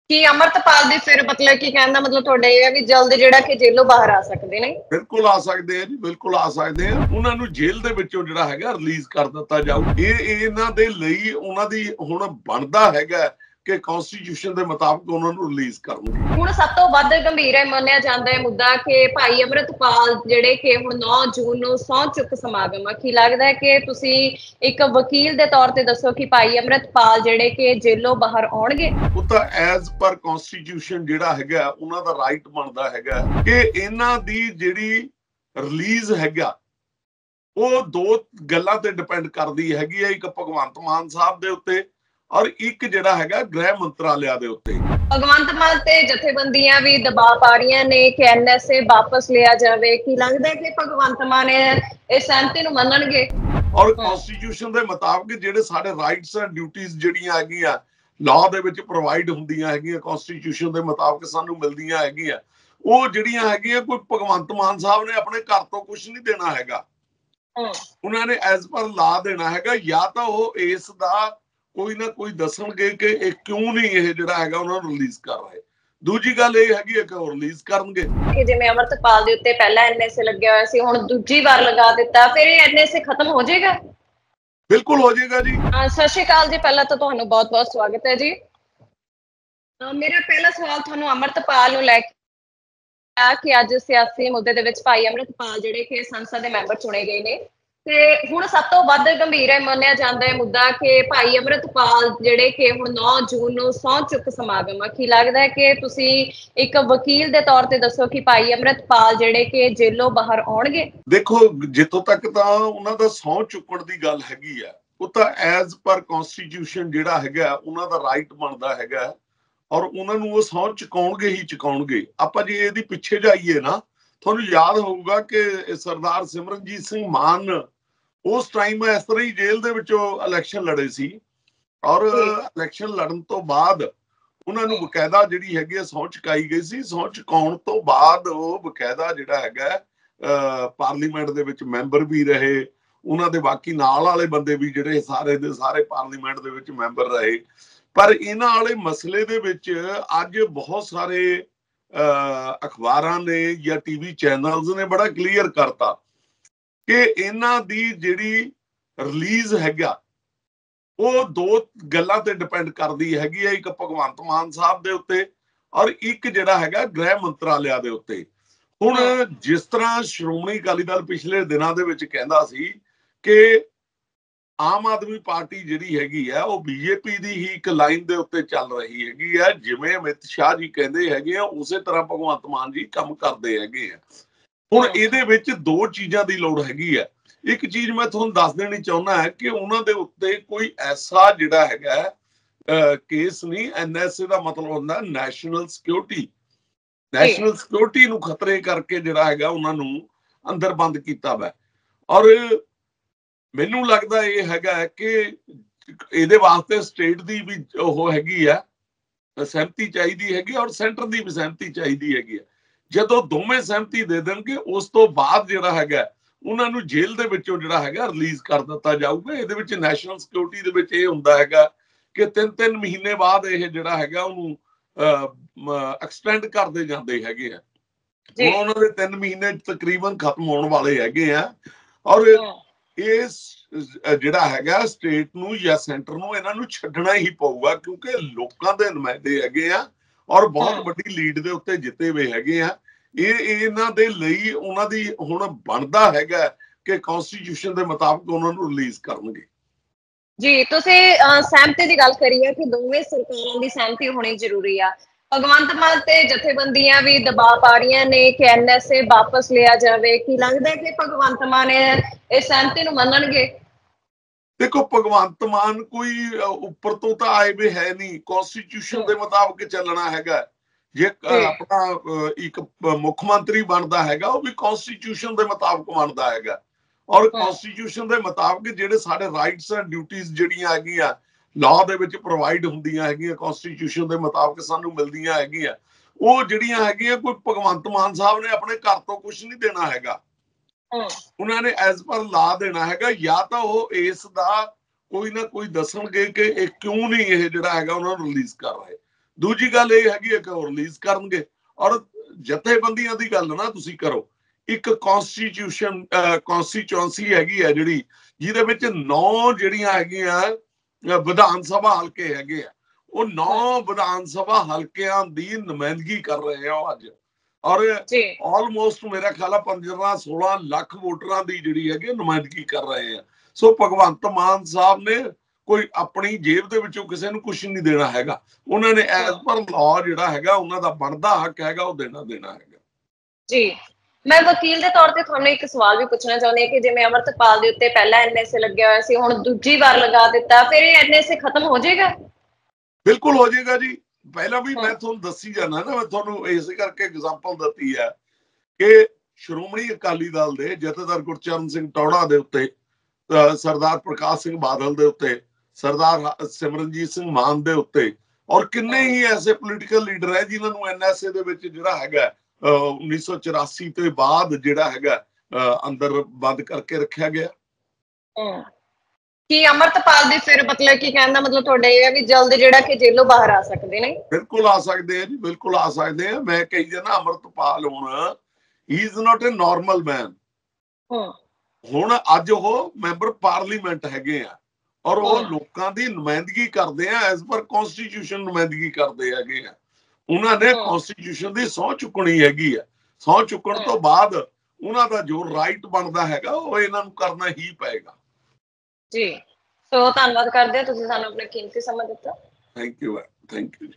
ਕਿ ਅਮਰਤਪਾਲ ਦੀ ਫਿਰ ਮਤਲਬ ਕੀ ਕਹਿਣ ਦਾ ਮਤਲਬ ਤੁਹਾਡਾ ਇਹ ਹੈ ਵੀ ਜਲਦ ਜਿਹੜਾ ਕਿ ਜੇਲੋਂ ਬਾਹਰ ਆ ਸਕਦੇ ਨੇ? ਬਿਲਕੁਲ ਆ ਸਕਦੇ ਆ ਜੀ, ਬਿਲਕੁਲ ਆ ਸਕਦੇ ਆ। ਉਹਨਾਂ ਨੂੰ ਜੇਲ੍ਹ ਦੇ ਵਿੱਚੋਂ ਜਿਹੜਾ ਹੈਗਾ ਰਿਲੀਜ਼ ਕਰ ਦਿੱਤਾ ਜਾਊ। ਇਹ ਇਹਨਾਂ ਦੇ ਲਈ ਉਹਨਾਂ ਦੀ ਹੁਣ ਬਣਦਾ ਹੈਗਾ ਕਿ ਕਨਸਟੀਟਿਊਸ਼ਨ ਦੇ ਮੁਤਾਬਕ ਉਹਨਾਂ ਨੂੰ ਰਿਲੀਜ਼ ਕਰਨਗੇ। ਹੁਣ ਸਭ ਤੋਂ ਵੱਧ ਗੰਭੀਰ ਹੈ ਮੰਨਿਆ ਜਾਂਦਾ ਹੈ ਮੁੱਦਾ ਕਿ ਭਾਈ ਅਮਰਤਪਾਲ ਜਿਹੜੇ ਕਿ ਹੁਣ 9 ਜੂਨ ਨੂੰ ਸਹੁੰ ਚੁੱਕ ਸਮਾਗਮ ਆ, ਕੀ ਲੱਗਦਾ ਹੈ ਕਿ ਤੁਸੀਂ ਇੱਕ ਵਕੀਲ ਦੇ ਤੌਰ ਤੇ ਦੱਸੋ ਕਿ ਭਾਈ ਅਮਰਤਪਾਲ ਜਿਹੜੇ ਕਿ ਜੇਲੋਂ ਬਾਹਰ ਆਉਣਗੇ? ਉਹ ਤਾਂ ਐਜ਼ ਪਰ ਕਨਸਟੀਟਿਊਸ਼ਨ ਜਿਹੜਾ ਹੈਗਾ ਉਹਨਾਂ ਦਾ ਰਾਈਟ ਬਣਦਾ ਹੈਗਾ ਕਿ ਇਹਨਾਂ ਦੀ ਜਿਹੜੀ ਰਿਲੀਜ਼ ਹੈਗਾ ਉਹ ਦੋ ਗੱਲਾਂ ਤੇ ਡਿਪੈਂਡ ਕਰਦੀ ਹੈਗੀ ਹੈ, ਇੱਕ ਭਗਵੰਤ ਮਾਨ ਸਾਹਿਬ ਦੇ ਉੱਤੇ ਔਰ ਇੱਕ ਜਿਹੜਾ ਹੈਗਾ ਗ੍ਰਹਿ ਮੰਤਰਾਲਿਆ ਦੇ ਉੱਤੇ। ਭਗਵੰਤ ਮਾਨ ਤੇ ਜਥੇਬੰਦੀਆਂ ਵੀ ਦਬਾਅ ਪਾ ਰਹੀਆਂ ਨੇ ਕਿ ਐਨਐਸਏ ਵਾਪਸ ਲਿਆ ਜਾਵੇ। ਕੀ ਲੱਗਦਾ ਹੈ ਕਿ ਭਗਵੰਤ ਮਾਨ ਇਸ ਸਹਿਮਤੀ ਨੂੰ ਮੰਨਣਗੇ? ਔਰ ਕਨਸਟੀਟਿਊਸ਼ਨ ਦੇ ਮੁਤਾਬਕ ਜਿਹੜੇ ਸਾਡੇ ਰਾਈਟਸ ਐਂਡ ਡਿਊਟੀਆਂ ਜਿਹੜੀਆਂ ਹੈਗੀਆਂ ਲਾਅ ਦੇ ਵਿੱਚ ਪ੍ਰੋਵਾਈਡ ਹੁੰਦੀਆਂ ਹੈਗੀਆਂ, ਕਨਸਟੀਟਿਊਸ਼ਨ ਦੇ ਮੁਤਾਬਕ ਸਾਨੂੰ ਮਿਲਦੀਆਂ ਹੈਗੀਆਂ, ਉਹ ਜਿਹੜੀਆਂ ਹੈਗੀਆਂ ਕੋਈ ਭਗਵੰਤ ਮਾਨ ਸਾਹਿਬ ਨੇ ਆਪਣੇ ਘਰ ਤੋਂ ਕੁਝ ਨਹੀਂ ਦੇਣਾ ਹੈਗਾ। ਉਹਨਾਂ ਨੇ ਐਜ਼ ਪਰ ਲਾਅ ਦੇਣਾ ਹੈਗਾ। ਜਾਂ ਤਾਂ ਉਹ ਇਸ ਦਾ ਕੋਈ ਨਾ ਕੋਈ ਦੱਸਣਗੇ ਕਿ ਇਹ ਕਿਉਂ ਨਹੀਂ ਇਹ ਜਿਹੜਾ ਹੈਗਾ ਉਹਨਾਂ ਨੂੰ ਰਿਲੀਜ਼ ਕਰ ਰਹੇ। ਦੂਜੀ ਗੱਲ ਇਹ ਹੈਗੀ ਹੈ ਕਿ ਉਹ ਰਿਲੀਜ਼ ਕਰਨਗੇ। ਕਿ ਜਿਵੇਂ ਅਮਰਤਪਾਲ ਦੇ ਉੱਤੇ ਪਹਿਲਾਂ ਐਨਐਸਏ ਲੱਗਿਆ ਹੋਇਆ ਸੀ, ਹੁਣ ਦੂਜੀ ਵਾਰ ਲਗਾ ਦਿੱਤਾ, ਫਿਰ ਇਹ ਐਨਐਸਏ ਖਤਮ ਹੋ ਜਾਏਗਾ? ਬਿਲਕੁਲ ਹੋ ਜਾਏਗਾ ਜੀ। ਸਤਿ ਸ਼੍ਰੀ ਅਕਾਲ ਜੀ, ਪਹਿਲਾਂ ਤਾਂ ਤੁਹਾਨੂੰ ਬਹੁਤ ਬਹੁਤ ਸਵਾਗਤ ਹੈ ਜੀ। ਮੇਰਾ ਪਹਿਲਾ ਸਵਾਲ ਤੁਹਾਨੂੰ ਅਮਰਤਪਾਲ ਨੂੰ ਲੈ ਕੇ ਕਿ ਅੱਜ ਸਿਆਸੀ ਮੁੱਦੇ ਦੇ ਵਿੱਚ ਭਾਈ ਅਮਰਤਪਾਲ ਜਿਹੜੇ ਕਿ ਸੰਸਦ ਦੇ ਮੈਂਬਰ ਚੁਣੇ ਗਏ ਨੇ, ਤੇ ਹੁਣ ਸਭ ਤੋਂ ਵੱਧ ਗੰਭੀਰ ਹੈ ਮੰਨਿਆ ਜਾਂਦਾ ਹੈ ਮੁੱਦਾ ਕਿ ਭਾਈ ਅਮਰਤਪਾਲ ਜਿਹੜੇ ਕਿ ਹੁਣ 9 ਜੂਨ ਨੂੰ ਸਹੁੰ ਚੁੱਕ ਸਮਾਗਮ ਆ, ਕੀ ਲੱਗਦਾ ਹੈ ਕਿ ਤੁਸੀਂ ਇੱਕ ਵਕੀਲ ਦੇ ਤੌਰ ਤੇ ਦੱਸੋ ਕਿ ਭਾਈ ਅਮਰਤਪਾਲ ਜਿਹੜੇ ਕਿ ਜੇਲੋਂ ਬਾਹਰ ਆਉਣਗੇ? ਦੇਖੋ, ਜਿੱਥੋਂ ਤੱਕ ਤਾਂ ਉਹਨਾਂ ਦਾ ਸਹੁੰ ਚੁੱਕਣ ਦੀ ਗੱਲ ਹੈਗੀ ਆ, ਉਹ ਤਾਂ ਐਜ਼ ਪਰ ਕਨਸਟੀਟਿਊਸ਼ਨ ਜਿਹੜਾ ਹੈਗਾ ਉਹਨਾਂ ਦਾ ਰਾਈਟ ਬਣਦਾ ਹੈਗਾ ਔਰ ਉਹਨਾਂ ਨੂੰ ਉਹ ਸਹੁੰ ਚੁਕਾਉਣਗੇ ਹੀ ਚੁਕਾਉਣਗੇ। ਆਪਾਂ ਜੇ ਇਹਦੀ ਪਿੱਛੇ ਜਾਈਏ ਨਾ, ਤੁਹਾਨੂੰ ਯਾਦ ਹੋਊਗਾ ਕਿ ਸਰਦਾਰ ਸਿਮਰਨਜੀਤ ਸਿੰਘ ਮਾਨ ਉਸ ਟਾਈਮ ਇਸ ਤਰ੍ਹਾਂ ਹੀ ਜੇਲ੍ਹ ਦੇ ਵਿੱਚੋਂ ਇਲੈਕਸ਼ਨ ਲੜੇ ਸੀ ਔਰ ਇਲੈਕਸ਼ਨ ਲੜਨ ਤੋਂ ਬਾਅਦ ਉਹਨਾਂ ਨੂੰ ਬਕਾਇਦਾ ਜਿਹੜੀ ਹੈਗੀ ਸਹੁੰ ਚੁਕਾਈ ਗਈ ਸੀ। ਸਹੁੰ ਚੁਕਾਉਣ ਤੋਂ ਬਾਅਦ ਉਹ ਬਕਾਇਦਾ ਜਿਹੜਾ ਹੈਗਾ ਪਾਰਲੀਮੈਂਟ ਦੇ ਵਿੱਚ ਮੈਂਬਰ ਵੀ ਰਹੇ, ਉਹਨਾਂ ਦੇ ਬਾਕੀ ਨਾਲ ਵਾਲੇ ਬੰਦੇ ਵੀ ਜਿਹੜੇ ਸਾਰੇ ਦੇ ਸਾਰੇ ਪਾਰਲੀਮੈਂਟ ਦੇ ਵਿੱਚ ਮੈਂਬਰ ਰਹੇ। ਪਰ ਇਹਨਾਂ ਵਾਲੇ ਮਸਲੇ ਦੇ ਵਿੱਚ ਅੱਜ ਬਹੁਤ ਸਾਰੇ ਅਖਬਾਰਾਂ ਨੇ ਜਾਂ ਟੀਵੀ ਚੈਨਲਸ ਨੇ ਬੜਾ ਕਲੀਅਰ ਕਰਤਾ ਕਿ ਇਹਨਾਂ ਦੀ ਜਿਹੜੀ ਰਿਲੀਜ਼ ਹੈਗਾ ਉਹ ਦੋ ਗੱਲਾਂ ਤੇ ਡਿਪੈਂਡ ਕਰਦੀ ਹੈਗੀ ਹੈ, ਇੱਕ ਭਗਵੰਤ ਮਾਨ ਸਾਹਿਬ ਦੇ ਉੱਤੇ ਔਰ ਇੱਕ ਜਿਹੜਾ ਹੈਗਾ ਗ੍ਰਹਿ ਮੰਤਰਾਲਿਆ ਦੇ ਉੱਤੇ। ਹੁਣ ਜਿਸ ਤਰ੍ਹਾਂ ਸ਼੍ਰੋਮਣੀ ਅਕਾਲੀ ਦਲ ਪਿਛਲੇ ਦਿਨਾਂ ਦੇ ਵਿੱਚ ਕਹਿੰਦਾ ਸੀ ਕਿ ਆਮ ਆਦਮੀ ਪਾਰਟੀ ਜਿਹੜੀ ਹੈਗੀ ਆ ਉਹ ਬੀਜੇਪੀ ਦੀ ਹੀ ਇੱਕ ਲਾਈਨ ਦੇ ਉੱਤੇ ਚੱਲ ਰਹੀ ਹੈਗੀ ਆ, ਜਿਵੇਂ ਅਮਿਤ ਸ਼ਾਹ ਜੀ ਕਹਿੰਦੇ ਹੈਗੇ ਆ ਉਸੇ ਤਰ੍ਹਾਂ ਭਗਵੰਤ ਮਾਨ ਜੀ ਕੰਮ ਕਰਦੇ ਹੈਗੇ ਆ। ਹੁਣ ਇਹਦੇ ਵਿੱਚ ਦੋ ਚੀਜ਼ਾਂ ਦੀ ਲੋੜ ਹੈਗੀ ਆ। ਇੱਕ ਚੀਜ਼ ਮੈਂ ਤੁਹਾਨੂੰ ਦੱਸ ਦੇਣੀ ਚਾਹੁੰਦਾ ਹੈ ਕਿ ਉਹਨਾਂ ਦੇ ਉੱਤੇ ਕੋਈ ਐਸਾ ਜਿਹੜਾ ਹੈਗਾ ਕੇਸ ਨਹੀਂ। ਐਨਐਸਏ ਦਾ ਮਤਲਬ ਹੁੰਦਾ ਨੈਸ਼ਨਲ ਸਿਕਿਉਰਿਟੀ। ਨੈਸ਼ਨਲ ਸਿਕਿਉਰਿਟੀ ਨੂੰ ਖਤਰੇ ਕਰਕੇ ਜਿਹੜਾ ਹੈਗਾ ਉਹਨਾਂ ਨੂੰ ਅੰਦਰ ਬੰਦ ਕੀਤਾ ਵਾ। ਔਰ ਮੈਨੂੰ ਲੱਗਦਾ ਇਹ ਹੈਗਾ ਕਿ ਇਹਦੇ ਵਾਸਤੇ ਸਟੇਟ ਦੀ ਵੀ ਉਹ ਹੈਗੀ ਆ ਸਹਿਮਤੀ ਚਾਹੀਦੀ ਹੈਗੀ ਔਰ ਸੈਂਟਰ ਦੀ ਵੀ ਸਹਿਮਤੀ ਚਾਹੀਦੀ ਹੈਗੀ ਆ। ਜਦੋਂ ਦੋਵੇਂ ਸਹਿਮਤੀ ਦੇ ਦੇਣਗੇ ਉਸ ਤੋਂ ਬਾਅਦ ਜਿਹੜਾ ਹੈਗਾ ਉਹਨਾਂ ਨੂੰ ਜੇਲ੍ਹ ਦੇ ਵਿੱਚੋਂ ਜਿਹੜਾ ਹੈਗਾ ਰਿਲੀਜ਼ ਕਰ ਦਿੱਤਾ ਜਾਊਗਾ। ਇਹਦੇ ਵਿੱਚ ਨੈਸ਼ਨਲ ਸਿਕਿਉਰਿਟੀ ਦੇ ਵਿੱਚ ਇਹ ਹੁੰਦਾ ਹੈਗਾ ਕਿ 3-3 ਮਹੀਨੇ ਬਾਅਦ ਇਹ ਜਿਹੜਾ ਹੈਗਾ ਉਹਨੂੰ ਐਕਸਟੈਂਡ ਕਰਦੇ ਜਾਂਦੇ ਹੈਗੇ ਆ। ਹੁਣ ਉਹਨਾਂ ਦੇ 3 ਮਹੀਨੇ ਤਕਰੀਬਨ ਖਤਮ ਹੋਣ ਵਾਲੇ ਹੈਗੇ ਆ ਔਰ ਇਸ ਜਿਹੜਾ ਹੈਗਾ ਸਟੇਟ ਨੂੰ ਜਾਂ ਸੈਂਟਰ ਨੂੰ ਇਹਨਾਂ ਨੂੰ ਛੱਡਣਾ ਹੀ ਪਊਗਾ ਕਿਉਂਕਿ ਲੋਕਾਂ ਦੇ ਨੁਮਾਇੰਦੇ ਹੈਗੇ ਆ ਔਰ ਬਹੁਤ ਵੱਡੀ ਲੀਡ ਦੇ ਉੱਤੇ ਜਿੱਤੇ ਹੋਏ ਹੈਗੇ ਆ। ਇਹ ਇਹਨਾਂ ਦੇ ਲਈ ਉਹਨਾਂ ਦੀ ਹੁਣ ਬਣਦਾ ਹੈਗਾ ਕਿ ਕਨਸਟੀਟਿਊਸ਼ਨ ਦੇ ਮੁਤਾਬਕ ਉਹਨਾਂ ਨੂੰ ਰਿਲੀਜ਼ ਕਰਨਗੇ। ਜੀ, ਤੁਸੀਂ ਸਹਿਮਤੀ ਦੀ ਗੱਲ ਕਰੀ ਹੈ ਕਿ ਦੋਵੇਂ ਸਰਕਾਰਾਂ ਦੀ ਸਹਿਮਤੀ ਹੋਣੀ ਜ਼ਰੂਰੀ ਆ। ਭਗਵੰਤ ਮਾਨ ਤੇ ਜਥੇਬੰਦੀਆਂ ਵੀ ਦਬਾਅ ਪਾ ਰਹੀਆਂ ਨੇ ਕਿ ਐਨਐਸਏ ਵਾਪਸ ਲਿਆ ਜਾਵੇ। ਕੀ ਲੱਗਦਾ ਹੈ ਕਿ ਭਗਵੰਤ ਮਾਨ ਇਸ ਸਹਿਮਤੀ ਨੂੰ ਮੰਨਣਗੇ? ਦੇਖੋ, ਭਗਵੰਤ ਮਾਨ ਕੋਈ ਉੱਪਰ ਤੋਂ ਤਾਂ ਆਏ ਵੀ ਹੈ ਨਹੀਂ, ਕਨਸਟੀਟਿਊਸ਼ਨ ਦੇ ਮੁਤਾਬਕ ਚੱਲਣਾ ਹੈਗਾ। ਜੇ ਆਪਣਾ ਇੱਕ ਮੁੱਖ ਮੰਤਰੀ ਬਣਦਾ ਹੈਗਾ ਉਹ ਵੀ ਕਨਸਟੀਟਿਊਸ਼ਨ ਦੇ ਮੁਤਾਬਕ ਬਣਦਾ ਹੈਗਾ ਔਰ ਕਨਸਟੀਟਿਊਸ਼ਨ ਦੇ ਮੁਤਾਬਕ ਜਿਹੜੇ ਸਾਡੇ ਰਾਈਟਸ ਐਂਡ ਡਿਊਟੀਆਂ ਜਿਹੜੀਆਂ ਹੈਗੀਆਂ ਲਾਅ ਦੇ ਵਿੱਚ ਪ੍ਰੋਵਾਈਡ ਹੁੰਦੀਆਂ ਹੈਗੀਆਂ, ਕਨਸਟੀਟਿਊਸ਼ਨ ਦੇ ਮੁਤਾਬਕ ਸਾਨੂੰ ਮਿਲਦੀਆਂ ਹੈਗੀਆਂ, ਉਹ ਜਿਹੜੀਆਂ ਹੈਗੀਆਂ ਕੋਈ ਭਗਵੰਤ ਮਾਨ ਸਾਹਿਬ ਨੇ ਆਪਣੇ ਘਰ ਤੋਂ ਕੁਝ ਨਹੀਂ ਦੇਣਾ ਹੈਗਾ। ਉਹਨਾਂ ਨੇ ਐਜ਼ ਪਰ ਲਾਅ ਦੇਣਾ ਹੈਗਾ। ਜਾਂ ਤਾਂ ਉਹ ਇਸ ਦਾ ਕੋਈ ਨਾ ਕੋਈ ਦੱਸਣਗੇ ਕਿ ਇਹ ਕਿਉਂ ਨਹੀਂ ਇਹ ਜਿਹੜਾ ਹੈਗਾ ਉਹਨਾਂ ਨੂੰ ਰਿਲੀਜ਼ ਕਰ ਰਹੇ। ਦੂਜੀ ਗੱਲ ਇਹ ਹੈਗੀ ਹੈ ਕਿ ਉਹ ਰਿਲੀਜ਼ ਕਰਨਗੇ। ਔਰ ਜਥੇਬੰਦੀਆਂ ਦੀ ਗੱਲ ਨਾ ਤੁਸੀਂ ਕਰੋ, ਇੱਕ ਕਨਸਟੀਚੁਐਂਸੀ ਹੈਗੀ ਹੈ ਜਿਹੜੀ, ਜਿਹਦੇ ਵਿੱਚ 9 ਜਿਹੜੀਆਂ ਹੈਗੀਆਂ ਵਿਧਾਨ ਸਭਾ ਹਲਕੇ ਹੈਗੇ ਆ, ਉਹ 9 ਵਿਧਾਨ ਸਭਾ ਹਲਕਿਆਂ ਦੀ ਨੁਮਾਇੰਦਗੀ ਕਰ ਰਹੇ ਆ ਅੱਜ। ਔਰ ਆਲਮੋਸਟ ਮੇਰਾ ਖਿਆਲ ਆ 15-16 ਲੱਖ ਵੋਟਰਾਂ ਦੀ ਜਿਹੜੀ ਹੈਗੀ ਨੁਮਾਇੰਦਗੀ ਕਰ ਰਹੇ ਆ। ਸੋ ਭਗਵੰਤ ਮਾਨ ਸਾਹਿਬ ਨੇ ਕੋਈ ਆਪਣੀ ਜੇਬ ਦੇ ਵਿੱਚੋਂ ਕਿਸੇ ਨੂੰ ਕੁਝ ਨਹੀਂ ਦੇਣਾ ਹੈਗਾ। ਉਹਨਾਂ ਨੇ ਐਜ਼ ਪਰ ਲਾਅ ਜਿਹੜਾ ਹੈਗਾ ਉਹਨਾਂ ਦਾ ਬਣਦਾ ਹੱਕ ਹੈਗਾ ਉਹ ਦੇਣਾ ਹੈਗਾ ਜੀ। ਮੈਂ ਵਕੀਲ ਦੇ ਤੌਰ ਤੇ ਤੁਹਾਨੂੰ ਇੱਕ ਸਵਾਲ ਵੀ ਪੁੱਛਣਾ ਚਾਹੁੰਦੀ ਹਾਂ ਕਿ ਜਿਵੇਂ ਅਮਰਤਪਾਲ ਦੇ ਉੱਤੇ ਪਹਿਲਾਂ ਐਨਐਸਏ ਲੱਗਿਆ ਹੋਇਆ ਸੀ, ਹੁਣ ਦੂਜੀ ਵਾਰ ਲਗਾ ਦਿੱਤਾ, ਫਿਰ ਇਹ ਐਨਐਸਏ ਖਤਮ ਹੋ ਜਾਏਗਾ? ਬਿਲਕੁਲ ਹੋ ਜਾਏਗਾ ਜੀ। ਪਹਿਲਾਂ ਵੀ ਮੈਂ ਤੁਹਾਨੂੰ ਦੱਸੀ ਜਾਣਾ ਨਾ, ਮੈਂ ਤੁਹਾਨੂੰ ਇਸੇ ਕਰਕੇ ਐਗਜ਼ਾਮਪਲ ਦਿੱਤੀ ਹੈ ਕਿ ਸ਼੍ਰੋਮਣੀ ਅਕਾਲੀ ਦਲ ਦੇ ਜਥੇਦਾਰ ਗੁਰਚਰਨ ਸਿੰਘ ਟੌੜਾ ਦੇ ਉੱਤੇ, ਸਰਦਾਰ ਪ੍ਰਕਾਸ਼ ਸਿੰਘ ਬਾਦਲ ਦੇ ਉੱਤੇ, ਸਰਦਾਰ ਸਿਮਰਨਜੀਤ ਸਿੰਘ ਮਾਨ ਦੇ ਉੱਤੇ, ਔਰ ਕਿੰਨੇ ਹੀ ਐਸੇ ਪੋਲੀਟੀਕਲ ਲੀਡਰ ਹੈ ਜਿਨ੍ਹਾਂ ਨੂੰ ਐਨਐਸਏ ਦੇ ਵਿੱਚ ਜਿਹੜਾ ਹੈਗਾ 1984 ਤੋਂ ਬਾਅਦ ਜਿਹੜਾ ਹੈਗਾ ਅੰਦਰ ਬੰਦ ਕਰਕੇ ਰੱਖਿਆ ਗਿਆ। ਕੀ ਅਮਰਤਪਾਲ ਦੀ ਫਿਰ ਮਤਲਬ ਕੀ ਕਹਿਣ ਦਾ ਮਤਲਬ ਤੁਹਾਡਾ ਇਹ ਹੈ ਵੀ ਜਲਦ ਜਿਹੜਾ ਕਿ ਜੇਲੋਂ ਬਾਹਰ ਆ ਸਕਦੇ ਨੇ? ਬਿਲਕੁਲ ਆ ਸਕਦੇ ਆ ਜੀ, ਬਿਲਕੁਲ ਆ ਸਕਦੇ ਆ। ਮੈਂ ਕਹੀ ਜਾਣਾ ਅਮਰਤਪਾਲ ਹੁਣ ਹੀ ਇਜ਼ ਨਾਟ ਅ ਨਾਰਮਲ ਮੈਨ। ਹੁਣ ਅੱਜ ਉਹ ਮੈਂਬਰ ਪਾਰਲੀਮੈਂਟ ਹੈਗੇ ਆ ਔਰ ਉਹ ਲੋਕਾਂ ਦੀ ਨੁਮਾਇੰਦਗੀ ਕਰਦੇ ਆ, ਐਜ਼ ਪਰ ਕਨਸਟੀਟਿਊਸ਼ਨ ਨੁਮਾਇੰਦਗੀ ਕਰਦੇ ਹੈਗੇ ਆ। ਉਹਨਾਂ ਨੇ ਕਨਸਟੀਟਿਊਸ਼ਨ ਦੀ ਸਹੁੰ ਚੁੱਕਣੀ ਹੈਗੀ ਆ। ਸਹੁੰ ਚੁੱਕਣ ਤੋਂ ਬਾਅਦ ਉਹਨਾਂ ਦਾ ਜੋ ਰਾਈਟ ਬਣਦਾ ਹੈਗਾ ਉਹ ਇਹਨਾਂ ਨੂੰ ਕਰਨਾ ਹੀ ਪਏਗਾ ਜੀ। ਸੋ ਧੰਨਵਾਦ ਕਰਦੇ ਹਾਂ, ਤੁਸੀਂ ਸਾਨੂੰ ਆਪਣਾ ਕੀਮਤੀ ਸਮਾਂ ਦਿੱਤਾ। Thank you.